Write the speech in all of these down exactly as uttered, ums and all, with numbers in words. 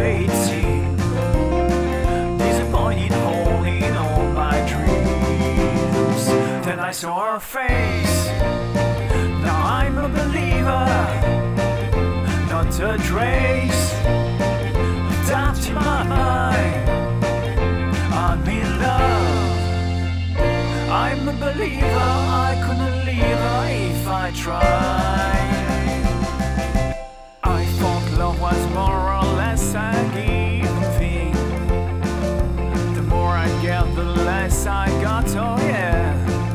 way it seemed. Disappointed, holding all my dreams. Then I saw her face. Now I'm a believer, not a trace of doubt in my mind. I'm in love. I'm a believer. I couldn't leave her if I tried. I thought love was more or less a given thing. The more I get, the less I got. Oh yeah.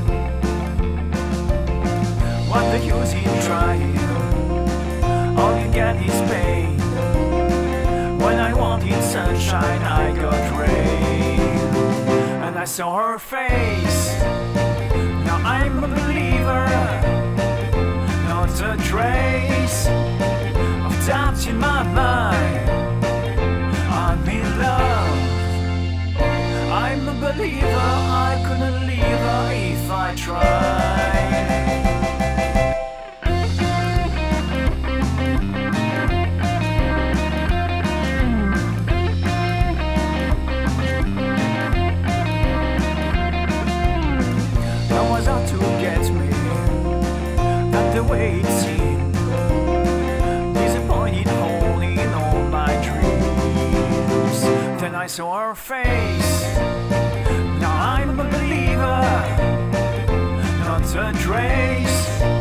What the use in trying? All you get is pain. When I wanted sunshine, I got rain. And I saw her face. Now I'm a believer, not a trace of doubt in my mind. I'm in love. I'm a believer. I couldn't leave her if I tried. The way it seemed, disappointed, holding all my dreams. Then I saw her face. Now I'm a believer, not a trace